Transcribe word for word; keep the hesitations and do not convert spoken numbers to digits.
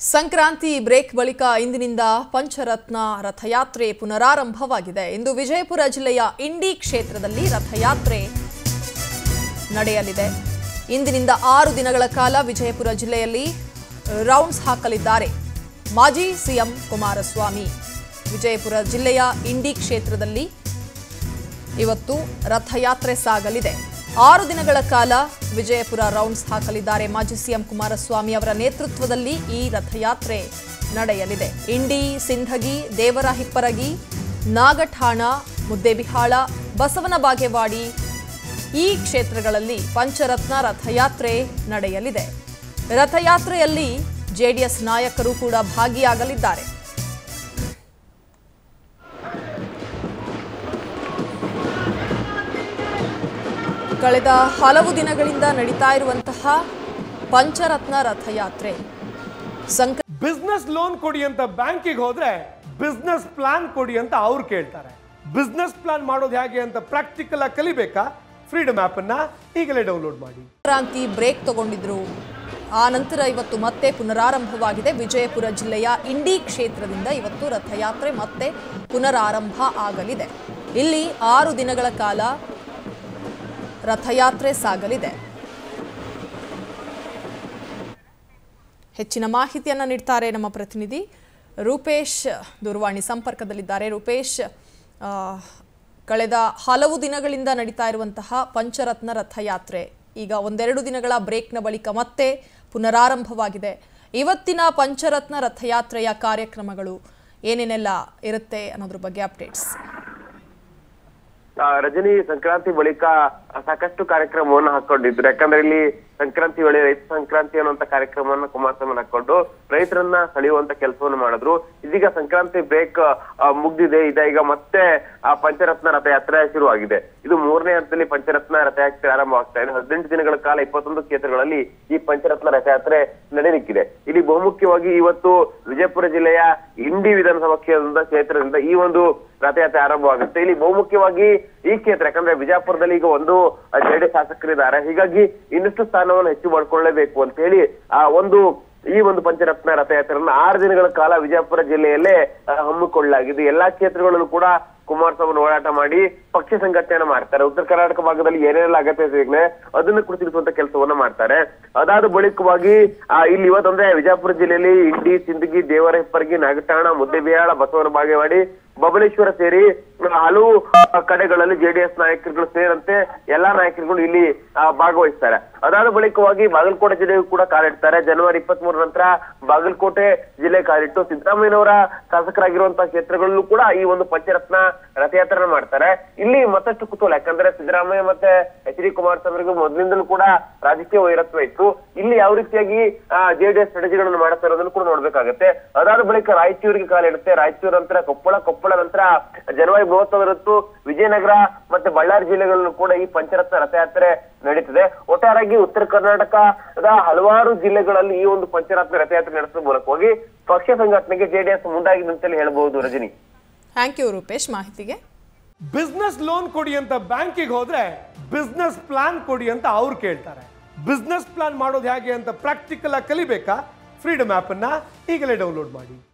Sankranti break ಬಳಿಕ ಇಂದಿನಿಂದ ಪಂಚರತ್ನ ರಥಯಾತ್ರೆ ಪುನರಾರಂಭವಾಗಿದೆ. ಇಂದು ವಿಜಯಪುರ ಜಿಲ್ಲೆಯ ಇಂಡಿ ಕ್ಷೇತ್ರದಲ್ಲಿ ರಥಯಾತ್ರೆ ನಡೆಯಲಿದೆ. ಇಂದಿನಿಂದ ಆರು ದಿನಗಳ ಕಾಲ ವಿಜಯಪುರ ಜಿಲ್ಲೆಯಲ್ಲಿ ರೌಂಡ್ಸ್ ಹಾಕಲಿದ್ದಾರೆ ಮಾಜಿ ಸಿಎಂ ಕುಮಾರಸ್ವಾಮಿ. ವಿಜಯಪುರ ಜಿಲ್ಲೆಯ ಇಂಡಿ ಕ್ಷೇತ್ರದಲ್ಲಿ ಇವತ್ತು ರಥಯಾತ್ರೆ ಸಾಗಲಿದೆ. ಆರು ದಿನಗಳ ಕಾಲ ವಿಜಯಪುರ ರೌಂಡ್ಸ್ ಹಾಕಲಿದ್ದಾರೆ ಮಾಜಿ ಸಿಎಂ ಕುಮಾರಸ್ವಾಮಿ ಅವರ ನೇತೃತ್ವದಲ್ಲಿ ಈ ರಥಯಾತ್ರೆ ನಡೆಯಲಿದೆ. ಇಂಡಿ, ಸಿಂಧಗಿ, ದೇವರಹಿಪ್ಪರಗಿ, ನಾಗಠಾಣ, ಮುದ್ದೇಬಿಹಾಳ, ಬಸವನ ಬಾಗೇವಾಡಿ ಈ ಕ್ಷೇತ್ರಗಳಲ್ಲಿ ಪಂಚರತ್ನ ರಥಯಾತ್ರೆ ನಡೆಯಲಿದೆ. ರಥಯಾತ್ರೆಯಲ್ಲಿ ಜೆಡಿಎಸ್ ನಾಯಕರು ಕೂಡ ಭಾಗಿಯಾಗಲಿದ್ದಾರೆ. ಕಳೆದ ಹಲವು ದಿನಗಳಿಂದ ನಡೀತಾ ಇರುವಂತಹ ಪಂಚರತ್ನ ರಥಯಾತ್ರೆ ಬಿಸ್ನೆಸ್ ಲೋನ್ ಕೊಡಿ ಅಂತ ಬ್ಯಾಂಕಿಗೆ ಹೋದ್ರೆ ಬಿಸ್ನೆಸ್ ಪ್ಲಾನ್ ಕೊಡಿ ಅಂತ ಅವ್ರು ಕೇಳ್ತಾರೆ. ಬಿಸ್ನೆಸ್ ಪ್ಲಾನ್ ಮಾಡೋದು ಹೇಗೆ ಅಂತ ಪ್ರಾಕ್ಟಿಕಲ್ ಆಗಿ ಕಲಿಬೇಕಾ? ಫ್ರೀಡಮ್ ಆಪ್ ಅನ್ನ ಈಗಲೇ ಡೌನ್ಲೋಡ್ ಮಾಡಿ. ಸಂಕ್ರಾಂತಿ ಬ್ರೇಕ್ ತಗೊಂಡಿದ್ರು. ಆ ನಂತರ ಇವತ್ತು ಮತ್ತೆ ಪುನರಾರಂಭವಾಗಿದೆ. ವಿಜಯಪುರ ಜಿಲ್ಲೆಯ ಇಂಡಿ ಕ್ಷೇತ್ರದಿಂದ ಇವತ್ತು ರಥಯಾತ್ರೆ ಮತ್ತೆ ಪುನರಾರಂಭ ಆಗಲಿದೆ. ಇಲ್ಲಿ ಆರು ದಿನಗಳ ಕಾಲ ರಥಯಾತ್ರೆ ಸಾಗಲಿದೆ. ಹೆಚ್ಚಿನ ಮಾಹಿತಿಯನ್ನು ನೀಡ್ತಾರೆ ನಮ್ಮ ಪ್ರತಿನಿಧಿ ರೂಪೇಶ್. ದೂರವಾಣಿ ಸಂಪರ್ಕದಲ್ಲಿದ್ದಾರೆ. ರೂಪೇಶ್, ಕಳೆದ ಹಲವು ದಿನಗಳಿಂದ ನಡೀತಾ ಇರುವಂತಹ ಪಂಚರತ್ನ ರಥಯಾತ್ರೆ ಈಗ ಒಂದೆರಡು ದಿನಗಳ ಬ್ರೇಕ್ನ ಬಳಿಕ ಮತ್ತೆ ಪುನರಾರಂಭವಾಗಿದೆ. ಇವತ್ತಿನ ಪಂಚರತ್ನ ರಥಯಾತ್ರೆಯ ಕಾರ್ಯಕ್ರಮಗಳು ಏನೇನೆಲ್ಲ ಇರುತ್ತೆ ಅನ್ನೋದ್ರ ಬಗ್ಗೆ ಅಪ್ಡೇಟ್ಸ್. ರಜನಿ, ಸಂಕ್ರಾಂತಿ ಬಳಿಕ ಸಾಕಷ್ಟು ಕಾರ್ಯಕ್ರಮವನ್ನು ಹಾಕೊಂಡಿದ್ರು. ಯಾಕಂದ್ರೆ ಇಲ್ಲಿ ಸಂಕ್ರಾಂತಿ ವೇಳೆ ರೈತ ಸಂಕ್ರಾಂತಿ ಅನ್ನುವಂತ ಕಾರ್ಯಕ್ರಮವನ್ನ ಕುಮಾರಸ್ವಾಮಿ ಹಾಕೊಂಡು ರೈತರನ್ನ ಸೆಳೆಯುವಂತ ಕೆಲಸವನ್ನು ಮಾಡಿದ್ರು. ಇದೀಗ ಸಂಕ್ರಾಂತಿ ಬ್ರೇಕ್ ಮುಗ್ದಿದೆ. ಇದೀಗ ಮತ್ತೆ ಆ ಪಂಚರತ್ನ ರಥಯಾತ್ರೆ ಶುರುವಾಗಿದೆ. ಇದು ಮೂರನೇ ಹಂತದಲ್ಲಿ ಪಂಚರತ್ನ ರಥಯಾತ್ರೆ ಆರಂಭವಾಗ್ತಾ ಇದೆ. ಹದಿನೆಂಟು ದಿನಗಳ ಕಾಲ ಇಪ್ಪತ್ತೊಂದು ಕ್ಷೇತ್ರಗಳಲ್ಲಿ ಈ ಪಂಚರತ್ನ ರಥಯಾತ್ರೆ ನಡೆಯಲಿಕ್ಕಿದೆ. ಇಲ್ಲಿ ಬಹುಮುಖ್ಯವಾಗಿ ಇವತ್ತು ವಿಜಯಪುರ ಜಿಲ್ಲೆಯ ಇಂಡಿ ವಿಧಾನಸಭಾ ಕ್ಷೇತ್ರದ ಕ್ಷೇತ್ರದಿಂದ ಈ ಒಂದು ರಥಯಾತ್ರೆ ಆರಂಭವಾಗುತ್ತೆ. ಇಲ್ಲಿ ಬಹುಮುಖ್ಯವಾಗಿ ಈ ಕ್ಷೇತ್ರ ಯಾಕಂದ್ರೆ ವಿಜಯಪುರದಲ್ಲಿ ಈಗ ಒಂದು ಜೆಡಿಎಸ್ ಶಾಸಕರಿದ್ದಾರೆ. ಹೀಗಾಗಿ ಇನ್ನಷ್ಟು ಸ್ಥಾನವನ್ನು ಹೆಚ್ಚು ಮಾಡ್ಕೊಳ್ಳೇಬೇಕು ಅಂತ ಹೇಳಿ ಆ ಒಂದು ಈ ಒಂದು ಪಂಚರತ್ನ ರಥಯಾತ್ರೆಯನ್ನ ಆರು ದಿನಗಳ ಕಾಲ ವಿಜಯಪುರ ಜಿಲ್ಲೆಯಲ್ಲೇ ಹಮ್ಮಿಕೊಳ್ಳಲಾಗಿದೆ. ಎಲ್ಲಾ ಕ್ಷೇತ್ರಗಳಲ್ಲೂ ಕೂಡ ಕುಮಾರಸ್ವಾಮಿ ಹೋರಾಟ ಮಾಡಿ ಪಕ್ಷ ಸಂಘಟನೆಯನ್ನ ಮಾಡ್ತಾರೆ. ಉತ್ತರ ಕರ್ನಾಟಕ ಭಾಗದಲ್ಲಿ ಏನೇನೆಲ್ಲ ಅಗತ್ಯತೆ ಇದೆ ಅದನ್ನು ಕುರಿತಿರುವಂತ ಕೆಲಸವನ್ನ ಮಾಡ್ತಾರೆ. ಅದಾದ ಬಳಿಕವಾಗಿ ಆ ಇಲ್ಲಿ ಇವತ್ತಂದ್ರೆ ವಿಜಯಪುರ ಜಿಲ್ಲೆಯಲ್ಲಿ ಇಂಡಿ, ಸಿಂದಗಿ, ದೇವರಹಿಪ್ಪರಗಿ, ನಾಗಠಾಣ, ಮುದ್ದೇಬಿಹಾಳ, ಬಸವನ ಬಾಗೇವಾಡಿ, ಬಬಲೇಶ್ವರ ಸೇರಿ ಹಲವು ಕಡೆಗಳಲ್ಲಿ ಜೆಡಿಎಸ್ ನಾಯಕರುಗಳು ಸೇರಂತೆ ಎಲ್ಲಾ ನಾಯಕರುಗಳು ಇಲ್ಲಿ ಭಾಗವಹಿಸ್ತಾರೆ. ಅದಾದ ಬಳಿಕವಾಗಿ ಬಾಗಲಕೋಟೆ ಜಿಲ್ಲೆಗೂ ಕೂಡ ಕಾಲಿಡ್ತಾರೆ. ಜನವರಿ ಇಪ್ಪತ್ತ್ ಮೂರ ನಂತರ ಬಾಗಲಕೋಟೆ ಜಿಲ್ಲೆ ಕಾಲಿಟ್ಟು ಸಿದ್ದರಾಮಯ್ಯನವರ ಶಾಸಕರಾಗಿರುವಂತಹ ಕ್ಷೇತ್ರಗಳಲ್ಲೂ ಕೂಡ ಈ ಒಂದು ಪಂಚರತ್ನ ರಥಯಾತ್ರೆ ಮಾಡ್ತಾರೆ. ಇಲ್ಲಿ ಮತ್ತಷ್ಟು ಕುತೂಹಲ, ಯಾಕಂದ್ರೆ ಸಿದ್ದರಾಮಯ್ಯ ಮತ್ತೆ ಎಚ್ ಡಿ ಕುಮಾರಸ್ವಾಮಿಗೂ ಮೊದಲಿಂದಲೂ ಕೂಡ ರಾಜಕೀಯ ವೈರತ್ವ ಇತ್ತು. ಇಲ್ಲಿ ಯಾವ ರೀತಿಯಾಗಿ ಜೆಡಿಎಸ್ ಸ್ಟ್ರಾಟಜಿಗಳನ್ನು ಮಾಡ್ತಾ ಇರೋದನ್ನು ಕೂಡ ನೋಡ್ಬೇಕಾಗತ್ತೆ. ಅದಾದ ಬಳಿಕ ರಾಯಚೂರಿಗೆ ಕಾಲಿಡುತ್ತೆ. ರಾಯಚೂರು ನಂತರ ಕೊಪ್ಪಳ, ಕೊಪ್ಪಳ ನಂತರ ಜನವರಿ ಮೂವತ್ತೊಂದರಂದು ವಿಜಯನಗರ ಮತ್ತೆ ಬಳ್ಳಾರಿ ಜಿಲ್ಲೆಗಳಲ್ಲೂ ಕೂಡ ಈ ಪಂಚರತ್ನ ರಥಯಾತ್ರೆ ನಡೀತದೆ. ಒಟ್ಟಾರೆಯಾಗಿ ಉತ್ತರ ಕರ್ನಾಟಕದ ಹಲವಾರು ಜಿಲ್ಲೆಗಳಲ್ಲಿ ಈ ಒಂದು ಪಂಚರತ್ನ ರಥಯಾತ್ರೆ ನಡೆಸುವ ಮೂಲಕವಾಗಿ ಪಕ್ಷ ಸಂಘಟನೆಗೆ ಜೆಡಿಎಸ್ ಮುಂದಾಗಿದೆ ಅಂತಲೇ ಹೇಳಬಹುದು. ರಜನಿ, ಥ್ಯಾಂಕ್ ಯು ರೂಪೇಶ್ ಮಾಹಿತಿಗೆ. ಬಿಸ್ನೆಸ್ ಲೋನ್ ಕೊಡಿ ಅಂತ ಬ್ಯಾಂಕಿಗೆ ಹೋದ್ರೆ ಬಿಸ್ನೆಸ್ ಪ್ಲಾನ್ ಕೊಡಿ ಅಂತ ಅವ್ರು ಕೇಳ್ತಾರೆ. ಬಿಸ್ನೆಸ್ ಪ್ಲಾನ್ ಮಾಡೋದು ಹೇಗೆ ಅಂತ ಪ್ರಾಕ್ಟಿಕಲ್ ಆಗಿ ಕಲಿಬೇಕಾ? ಫ್ರೀಡಮ್ ಆಪ್ ಅನ್ನ ಈಗಲೇ ಡೌನ್ಲೋಡ್ ಮಾಡಿ.